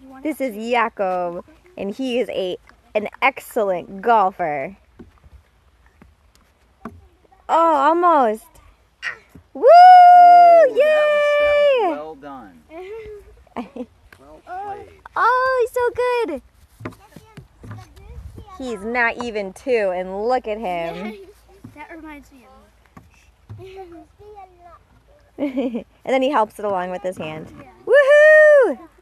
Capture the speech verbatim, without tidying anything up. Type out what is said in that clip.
This is Jakob, and he is a an excellent golfer. Oh, almost. Woo! Oh, Yay! That was, that was well done. Well played. Oh, he's so good. He's not even two, and look at him. That reminds me of me. And then he helps it along with his hand. Woohoo!